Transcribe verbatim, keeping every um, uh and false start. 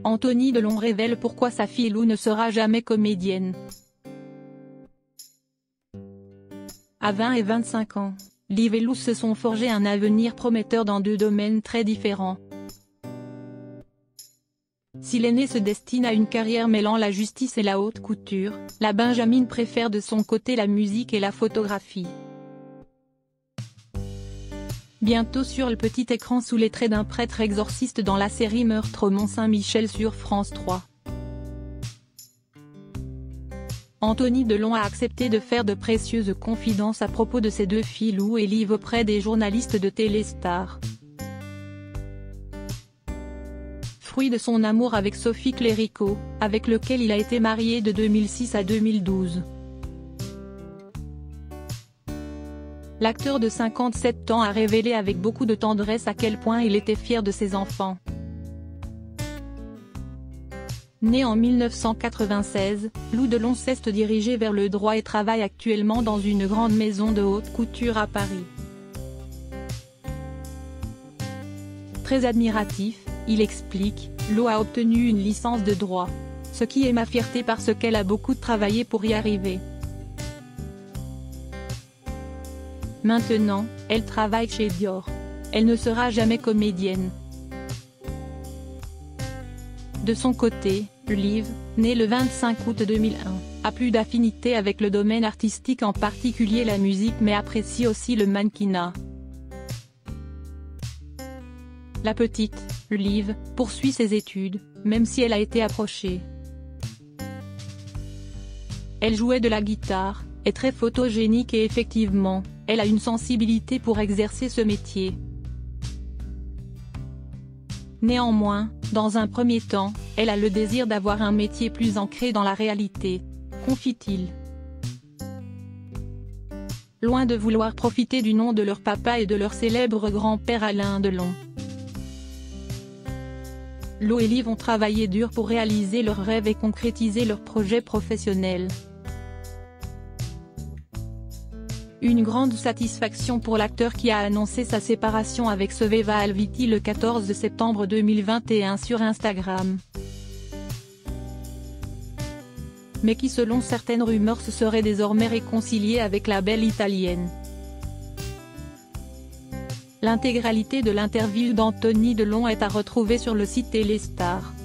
Anthony Delon révèle pourquoi sa fille Lou ne sera jamais comédienne. À vingt et vingt-cinq ans, Liv et Lou se sont forgé un avenir prometteur dans deux domaines très différents. Si l'aînée se destine à une carrière mêlant la justice et la haute couture, la Benjamine préfère de son côté la musique et la photographie. Bientôt sur le petit écran sous les traits d'un prêtre exorciste dans la série Meurtre au Mont-Saint-Michel sur France trois. Anthony Delon a accepté de faire de précieuses confidences à propos de ses deux filles Lou et Liv auprès des journalistes de Téléstar. Fruit de son amour avec Sophie Clérico, avec lequel il a été marié de deux mille six à deux mille douze. L'acteur de cinquante-sept ans a révélé avec beaucoup de tendresse à quel point il était fier de ses enfants. Né en mille neuf cent quatre-vingt-seize, Lou Delon s'est dirigé vers le droit et travaille actuellement dans une grande maison de haute couture à Paris. Très admiratif, il explique, Lou a obtenu une licence de droit. Ce qui est ma fierté parce qu'elle a beaucoup travaillé pour y arriver. Maintenant, elle travaille chez Dior. Elle ne sera jamais comédienne. De son côté, Liv, née le vingt-cinq août deux mille un, a plus d'affinité avec le domaine artistique, en particulier la musique, mais apprécie aussi le mannequinat. La petite, Liv, poursuit ses études, même si elle a été approchée. Elle jouait de la guitare, est très photogénique et effectivement, elle a une sensibilité pour exercer ce métier. Néanmoins, dans un premier temps, elle a le désir d'avoir un métier plus ancré dans la réalité, confie-t-il. Loin de vouloir profiter du nom de leur papa et de leur célèbre grand-père Alain Delon. Lou et Liv ont travaillé dur pour réaliser leurs rêves et concrétiser leurs projets professionnels. Une grande satisfaction pour l'acteur qui a annoncé sa séparation avec Sveva Alviti le quatorze septembre deux mille vingt et un sur Instagram. Mais qui selon certaines rumeurs se serait désormais réconcilié avec la belle italienne. L'intégralité de l'interview d'Anthony Delon est à retrouver sur le site Téléstar.